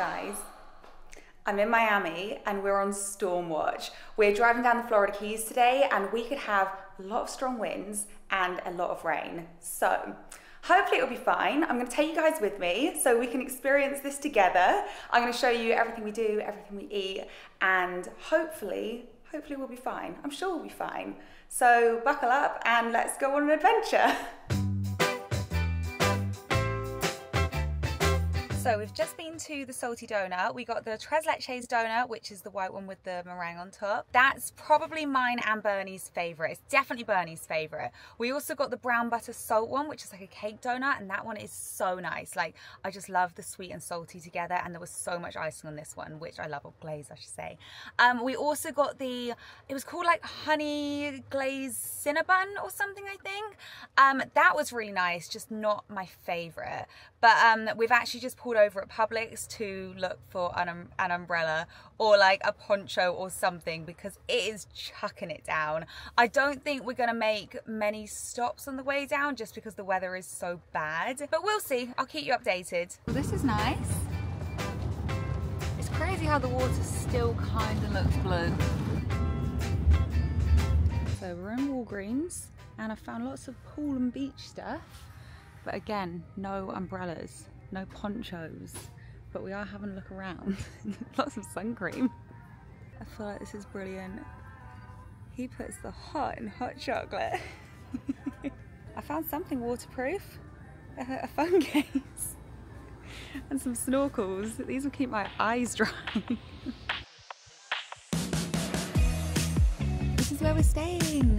Guys, I'm in Miami and we're on storm watch. We're driving down the Florida Keys today and we could have a lot of strong winds and a lot of rain. So hopefully it'll be fine. I'm gonna take you guys with me so we can experience this together. I'm gonna show you everything we do, everything we eat, and hopefully we'll be fine. I'm sure we'll be fine. So buckle up and let's go on an adventure. So we've just been to the salty donut. We got the tres leches donut, which is the white one with the meringue on top. That's probably mine and Bernie's favorite. It's definitely Bernie's favorite. We also got the brown butter salt one, which is like a cake donut, and that one is so nice. Like, I just love the sweet and salty together, and there was so much icing on this one, which I love, or glaze, I should say. We also got it was called like honey glazed cinnabon or something, I think. That was really nice, just not my favorite. But we've actually just pulled over at Publix to look for an umbrella or like a poncho or something because it is chucking it down. I don't think we're gonna make many stops on the way down just because the weather is so bad, but we'll see. I'll keep you updated. Well, this is nice. It's crazy how the water still kind of looks blue. So we're in Walgreens and I found lots of pool and beach stuff, but again, no umbrellas. No ponchos, but we are having a look around. Lots of sun cream. I feel like this is brilliant. He puts the hot in hot chocolate. I found something waterproof, a phone case, and some snorkels. These will keep my eyes dry. This is where we're staying.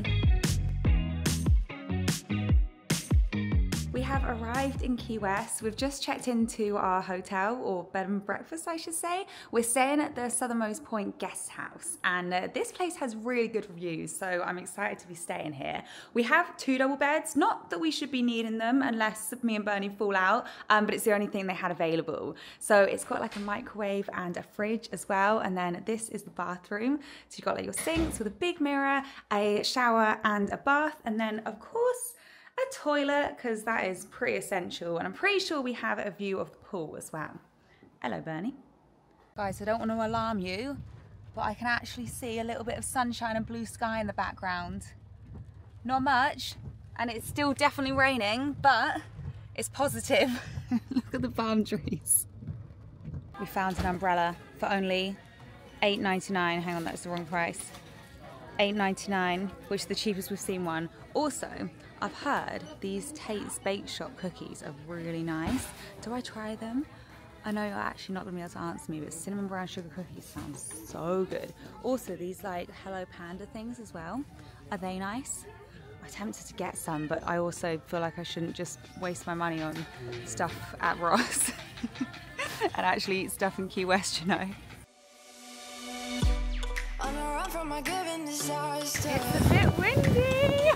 We have arrived in Key West. We've just checked into our hotel, or bed and breakfast I should say. We're staying at the Southernmost Point guest house, and this place has really good reviews, so I'm excited to be staying here. We have 2 double beds, not that we should be needing them unless me and Bernie fall out, but it's the only thing they had available. So it's got like a microwave and a fridge as well, and then this is the bathroom. So you've got like your sinks with a big mirror, a shower and a bath, and then of course a toilet, because that is pretty essential, and I'm pretty sure we have a view of the pool as well. Hello, Bernie. Guys, I don't want to alarm you, but I can actually see a little bit of sunshine and blue sky in the background. Not much, and it's still definitely raining, but it's positive. Look at the palm trees. We found an umbrella for only $8.99. Hang on, that's the wrong price. $8.99, which is the cheapest we've seen one. Also, I've heard these Tate's Bake Shop cookies are really nice. Do I try them? I know you're actually not gonna be able to answer me, but cinnamon brown sugar cookies sound so good. Also, these like Hello Panda things as well. Are they nice? I'm tempted to get some, but I also feel like I shouldn't just waste my money on stuff at Ross and actually eat stuff in Key West, you know. It's a bit windy.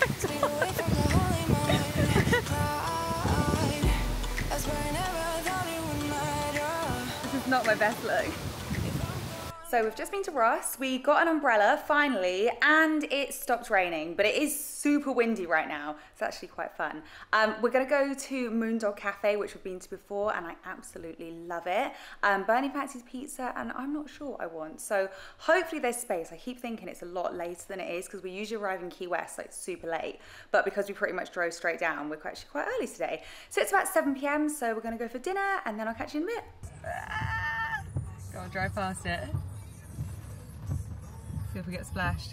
This is not my best look. So we've just been to Ross, we got an umbrella finally, and it stopped raining, but it is super windy right now. It's actually quite fun. We're gonna go to Moondog Cafe, which we've been to before, and I absolutely love it. Bernie fancies pizza, and I'm not sure what I want. So hopefully there's space. I keep thinking it's a lot later than it is, because we usually arrive in Key West like super late, but because we pretty much drove straight down, we're actually quite early today. So it's about 7 p.m, so we're gonna go for dinner, and then I'll catch you in a bit. Go on, drive past it. See if we get splashed.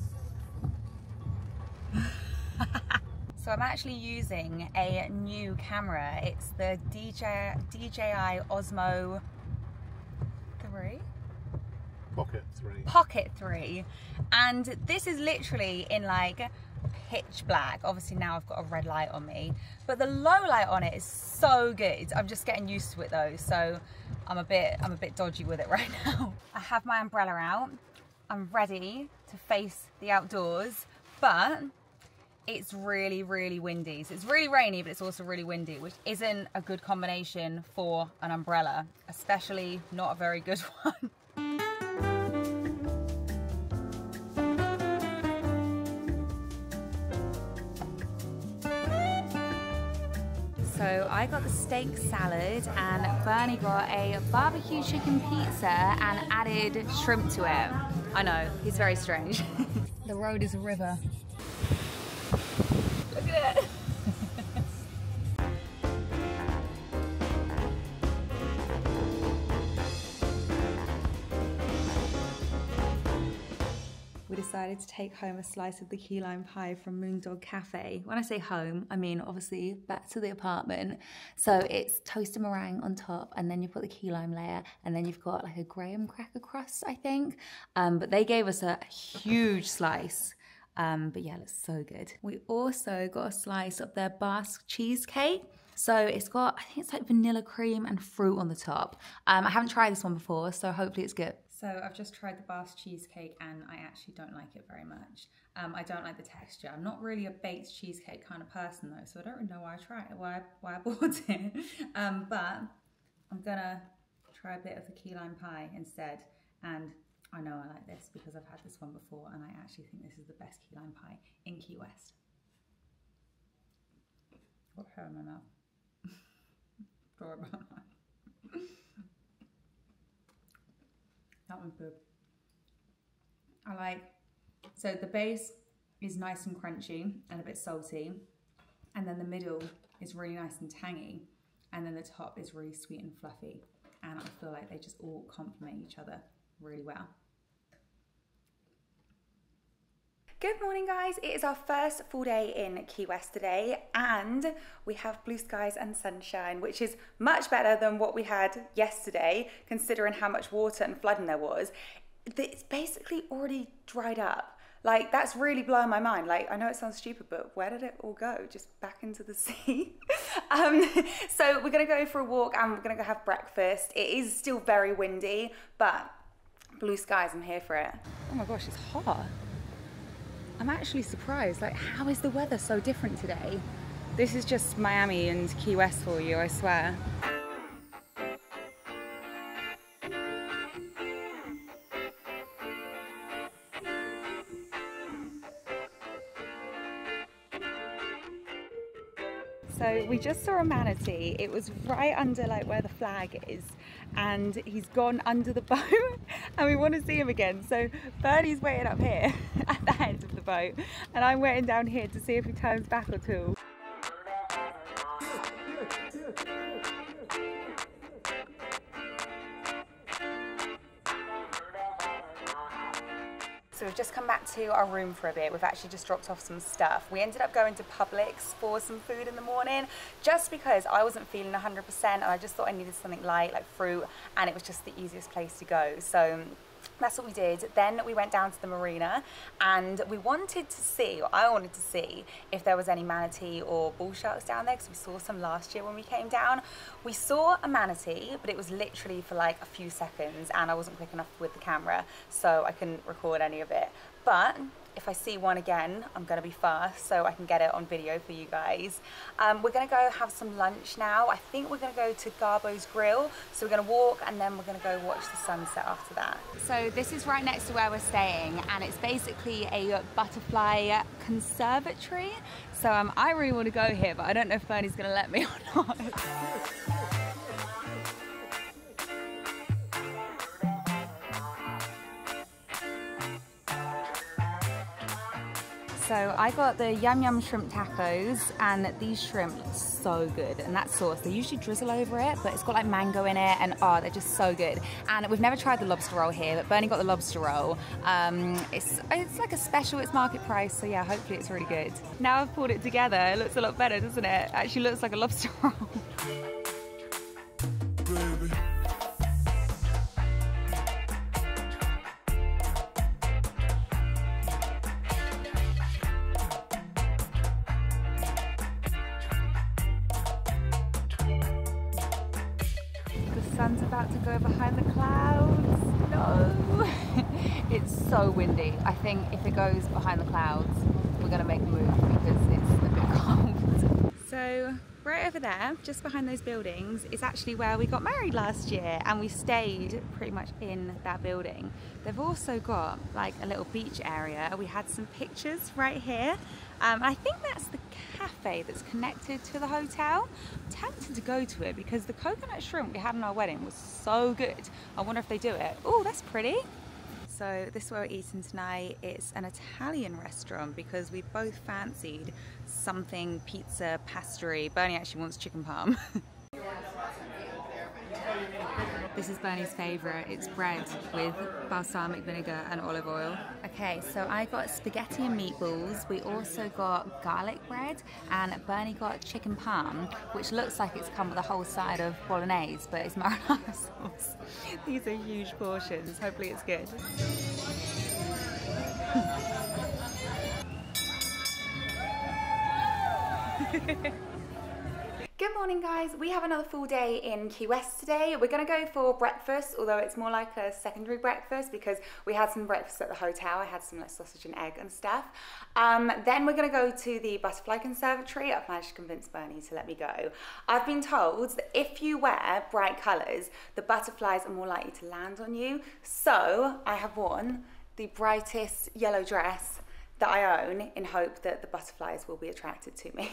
So I'm actually using a new camera. It's the DJI Osmo 3? Pocket 3. And this is literally in like pitch black. Obviously now I've got a red light on me, but the low light on it is so good. I'm just getting used to it though, so I'm a bit dodgy with it right now. I have my umbrella out. I'm ready to face the outdoors, but it's really, really windy. So it's really rainy, but it's also really windy, which isn't a good combination for an umbrella, especially not a very good one. So I got the steak salad and Bernie got a barbecue chicken pizza and added shrimp to it. I know, he's very strange. The road is a river. Look at it. We decided to take home a slice of the key lime pie from Moondog Cafe. When I say home, I mean obviously back to the apartment. So it's toasted meringue on top, and then you've got the key lime layer, and then you've got like a graham cracker crust, I think. But they gave us a huge slice. But yeah, it looks so good. We also got a slice of their Basque cheesecake. So it's got, I think it's like vanilla cream and fruit on the top. I haven't tried this one before, so hopefully it's good. So I've just tried the Basque cheesecake and I actually don't like it very much. I don't like the texture. I'm not really a baked cheesecake kind of person though, so I don't really know why I tried it, why I bought it. But I'm gonna try a bit of the key lime pie instead. And I know I like this because I've had this one before and I actually think this is the best key lime pie in Key West. Got hair in my mouth. Sorry about that. That one's good. I like, so the base is nice and crunchy and a bit salty, and then the middle is really nice and tangy, and then the top is really sweet and fluffy, and I feel like they just all complement each other really well. Good morning guys, it is our first full day in Key West today and we have blue skies and sunshine, which is much better than what we had yesterday considering how much water and flooding there was. It's basically already dried up. Like, that's really blowing my mind. Like, I know it sounds stupid, but where did it all go? Just back into the sea? So we're gonna go for a walk and we're gonna go have breakfast. It is still very windy, but blue skies, I'm here for it. Oh my gosh, it's hot. I'm actually surprised, like how is the weather so different today? This is just Miami and Key West for you, I swear. So we just saw a manatee. It was right under like where the flag is and he's gone under the boat and we want to see him again. So Bernie's waiting up here at the end of the boat and I'm waiting down here to see if he turns back or two. So we've just come back to our room for a bit. We've actually just dropped off some stuff. We ended up going to Publix for some food in the morning just because I wasn't feeling 100% and I just thought I needed something light like fruit and it was just the easiest place to go. So that's what we did. Then we went down to the marina and we wanted to see, or I wanted to see, if there was any manatee or bull sharks down there because we saw some last year when we came down. We saw a manatee, but it was literally for like a few seconds and I wasn't quick enough with the camera, so I couldn't record any of it. But if I see one again, I'm gonna be fast so I can get it on video for you guys. We're gonna go have some lunch now. I think we're gonna go to Garbo's Grill. So we're gonna walk and then we're gonna go watch the sunset after that. So this is right next to where we're staying and it's basically a butterfly conservatory. So I really wanna go here, but I don't know if Bernie's gonna let me or not. So I got the yum yum shrimp tacos and these shrimp look so good, and that sauce, they usually drizzle over it, but it's got like mango in it and oh, they're just so good. And we've never tried the lobster roll here, but Bernie got the lobster roll. It's like a special, it's market price, so yeah, hopefully it's really good. Now I've pulled it together, it looks a lot better, doesn't it? It actually looks like a lobster roll. Sun's about to go behind the clouds. No! It's so windy. I think if it goes behind the clouds, we're gonna make a move because it's a bit cold. So Right over there, just behind those buildings, is actually where we got married last year, and we stayed pretty much in that building. They've also got like a little beach area. We had some pictures right here. I think that's the cafe that's connected to the hotel. I'm tempted to go to it because the coconut shrimp we had in our wedding was so good. I wonder if they do it. Oh, that's pretty. So this is where we're eating tonight. It's an Italian restaurant because we both fancied something pizza, pastrami. Bernie actually wants chicken parm. This is Bernie's favourite. It's bread with balsamic vinegar and olive oil. Okay, so I got spaghetti and meatballs. We also got garlic bread, and Bernie got chicken parm, which looks like it's come with a whole side of bolognese, but it's marinara sauce. These are huge portions. Hopefully it's good. Good morning, guys. We have another full day in Key West today. We're gonna go for breakfast, although it's more like a secondary breakfast because we had some breakfast at the hotel. I had some like sausage and egg and stuff. Then we're gonna go to the Butterfly Conservatory. I've managed to convince Bernie to let me go. I've been told that if you wear bright colors, the butterflies are more likely to land on you. So I have worn the brightest yellow dress that I own in hope that the butterflies will be attracted to me.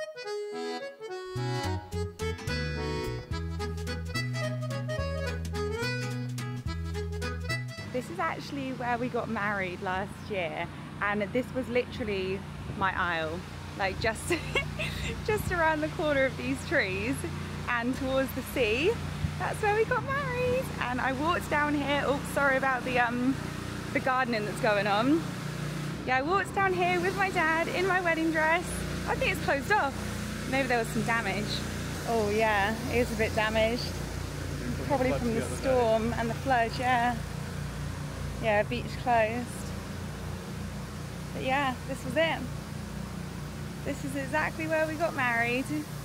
This is actually where we got married last year, and this was literally my aisle, like just just around the corner of these trees and towards the sea. That's where we got married, and I walked down here. Oh, sorry about the gardening that's going on. Yeah, I walked down here with my dad in my wedding dress. I think it's closed off. Maybe there was some damage. Oh yeah, it is a bit damaged. Probably from the storm and the flood, yeah. Yeah, beach closed. But yeah, this was it. This is exactly where we got married.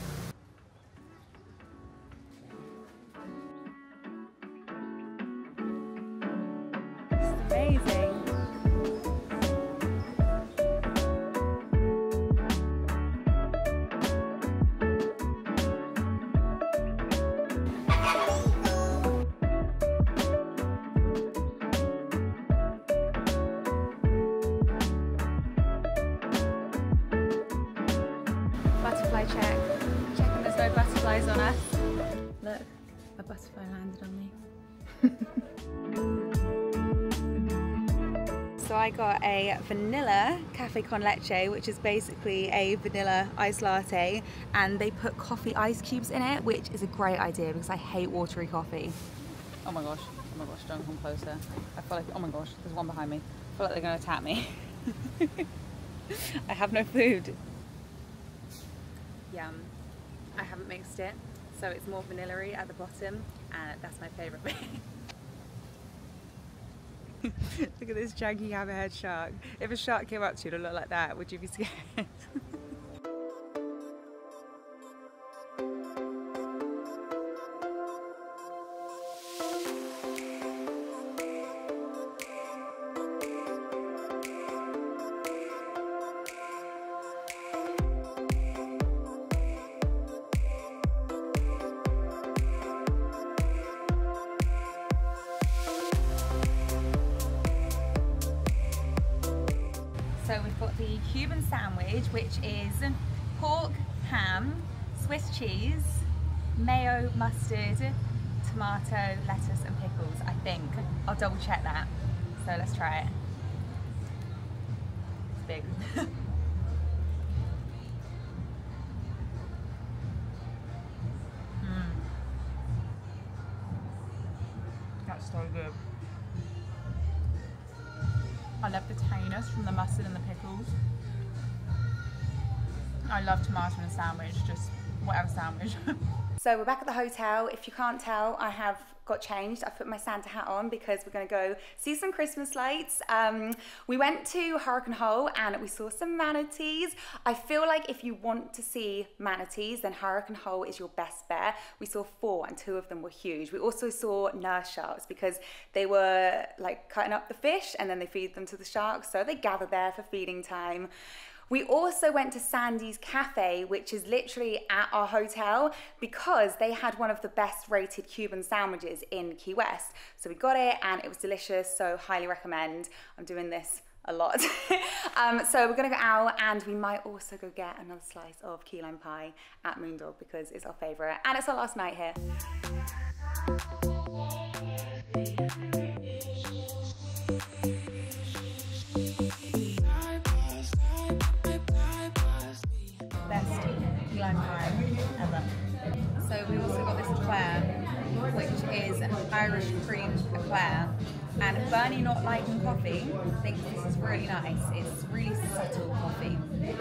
It's amazing. Butterfly check. Checking there's no butterflies on us. Look, a butterfly landed on me. So I got a vanilla cafe con leche, which is basically a vanilla iced latte, and they put coffee ice cubes in it, which is a great idea because I hate watery coffee. Oh my gosh, don't come closer. I feel like, oh my gosh, there's one behind me. I feel like they're gonna attack me. I have no food. Yum. I haven't mixed it, so it's more vanilla-y at the bottom, and that's my favourite bit. Look at this janky hammerhead shark. If a shark came up to you to look like that, would you be scared? So we've got the Cuban sandwich, which is pork, ham, Swiss cheese, mayo, mustard, tomato, lettuce and pickles, I think. I'll double check that. So let's try it. It's big. That's so good. I love the tanginess from the mustard and the pickles. I love tomato in a sandwich, just whatever sandwich. So we're back at the hotel. If you can't tell, I have got changed. I've put my Santa hat on because we're gonna go see some Christmas lights. We went to Hurricane Hole and we saw some manatees. I feel like if you want to see manatees, then Hurricane Hole is your best bet. We saw 4 and 2 of them were huge. We also saw nurse sharks because they were like cutting up the fish and then they feed them to the sharks. So they gather there for feeding time. We also went to Sandy's Cafe, which is literally at our hotel, because they had one of the best rated Cuban sandwiches in Key West. So we got it and it was delicious, so highly recommend. I'm doing this a lot. So we're gonna go out and we might also go get another slice of key lime pie at Moondog because it's our favorite and it's our last night here. Best key lime pie ever. So we also got this eclair, which is an Irish cream eclair. And Bernie, not liking coffee, thinks this is really nice. It's really subtle coffee.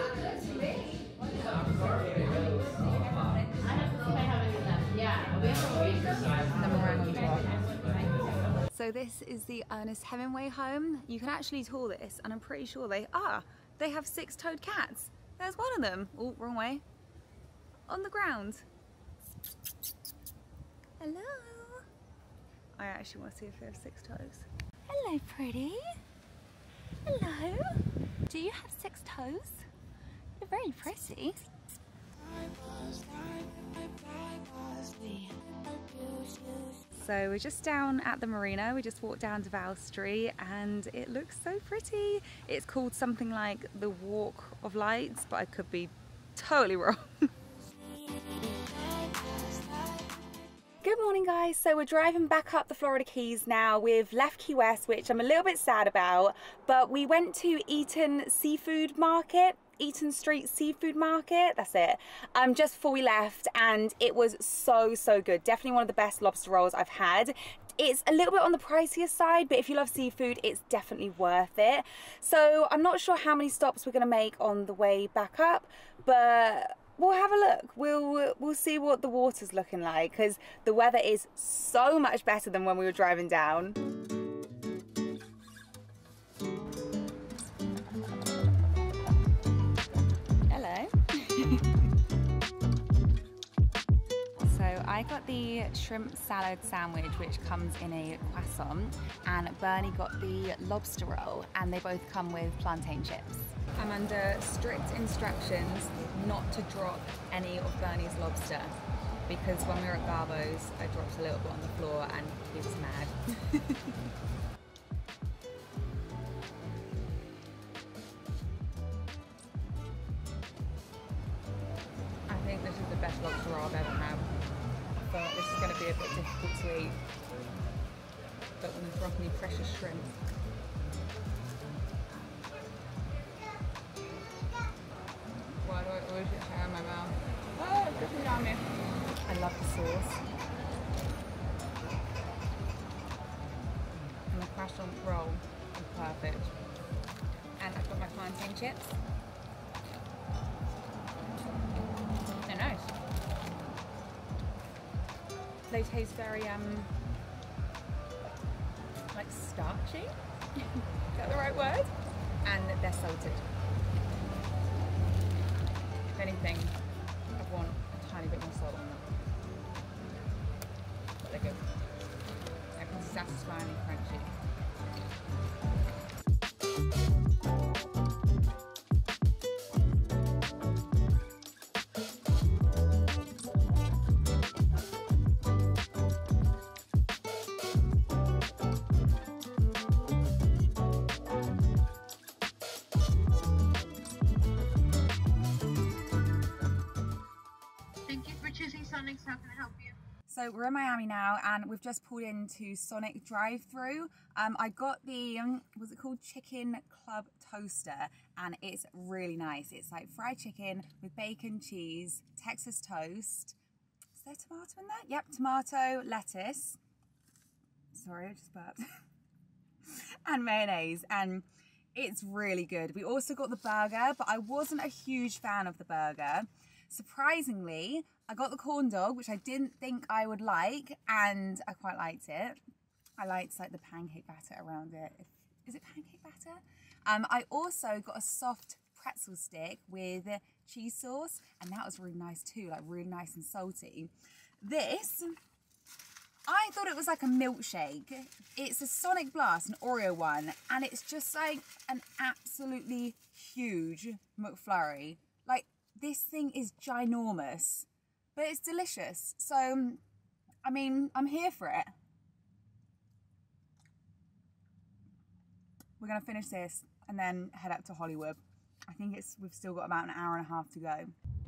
And the meringue on top. So this is the Ernest Hemingway home. You can actually tour this, and I'm pretty sure they have 6-toed cats. There's one of them. Oh, wrong way. On the ground. Hello. I actually want to see if they have 6 toes. Hello, pretty. Hello. Do you have 6 toes? You're very pretty. So we're just down at the marina. We just walked down Duval Street and it looks so pretty. It's called something like the Walk of Lights, but I could be totally wrong. Good morning, guys. So we're driving back up the Florida Keys now. We've left Key West, which I'm a little bit sad about, but we went to Eaton Seafood Market, Eaton Street Seafood Market, that's it, just before we left, and it was so good. Definitely one of the best lobster rolls I've had. It's a little bit on the pricier side, but if you love seafood, it's definitely worth it. So I'm not sure how many stops we're gonna make on the way back up, but we'll have a look. We'll see what the water's looking like, because the weather is so much better than when we were driving down. Hello. So I got the shrimp salad sandwich, which comes in a croissant, and Bernie got the lobster roll, and they both come with plantain chips. I'm under strict instructions not to drop any of Bernie's lobster, because when we were at Garbo's, I dropped a little bit on the floor and he was mad. I think this is the best lobster roll I've ever had. I thought this is going to be a bit difficult to eat, but when they're dropping me precious shrimp. Why do I always get hair in my mouth? Oh, it's just yummy. I love the sauce. And the croissant roll is perfect. And I've got my plantain chips. They're nice. They taste very, like starchy. Is that the right word? And they're salted. If anything, I want a tiny bit more salt on them. But they're good. They're satisfyingly crunchy. How can I help you? So we're in Miami now and we've just pulled into Sonic drive-thru. I got the, what's it called? Chicken Club Toaster, and it's really nice. It's like fried chicken with bacon, cheese, Texas toast. Is there tomato in there? Yep, tomato, lettuce. Sorry, I just burped. And mayonnaise, and it's really good. We also got the burger, but I wasn't a huge fan of the burger. Surprisingly, I got the corn dog, which I didn't think I would like, and I quite liked it. I liked like the pancake batter around it. Is it pancake batter? I also got a soft pretzel stick with cheese sauce, and that was really nice too, like really nice and salty. This, I thought it was like a milkshake. It's a Sonic Blast, an Oreo one, and it's just like an absolutely huge McFlurry. Like, this thing is ginormous, but it's delicious. So, I mean, I'm here for it. We're gonna finish this and then head up to Hollywood. I think we've still got about an hour and a half to go.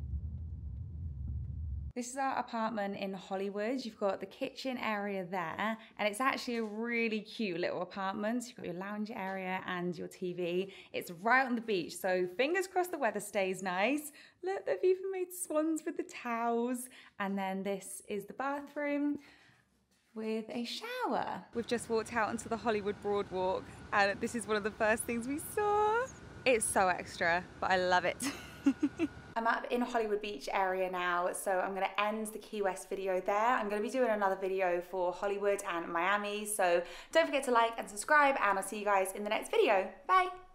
This is our apartment in Hollywood. You've got the kitchen area there, and it's actually a really cute little apartment. You've got your lounge area and your TV. It's right on the beach, so fingers crossed the weather stays nice. Look, they've even made swans with the towels. And then this is the bathroom with a shower. We've just walked out onto the Hollywood Boardwalk, and this is one of the first things we saw. It's so extra, but I love it. I'm up in Hollywood Beach area now, so I'm gonna end the Key West video there. I'm gonna be doing another video for Hollywood and Miami, so don't forget to like and subscribe, and I'll see you guys in the next video. Bye.